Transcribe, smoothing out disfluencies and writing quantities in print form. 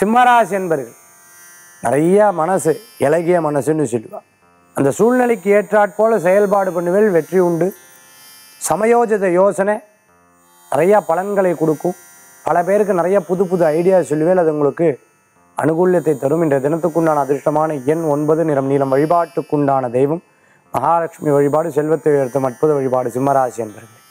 சிம்மராசி என்பர்கள் நிறைய மனசு இலகிய மனசுன்னு சொல்லுவாள். அந்த சூழ்நிலைக்கு ஏற்றாற்போல செயல்பாடு பண்ணுவேல், வெற்றி உண்டு. சமயோஜித யோசனை நிறையா பலன்களை கொடுக்கும். பல பேருக்கு நிறைய புது புது ஐடியா சொல்லுவேல், அது உங்களுக்கு அனுகூல்யத்தை தரும். இன்றைய தினத்துக்குண்டான அதிர்ஷ்டமான எண் 9, நிறம் நீலம். வழிபாட்டுக்குண்டான தெய்வம் மகாலட்சுமி வழிபாடு, செல்வத்தை உயர்த்தும் அற்புத வழிபாடு சிம்மராசி என்பர்கள்.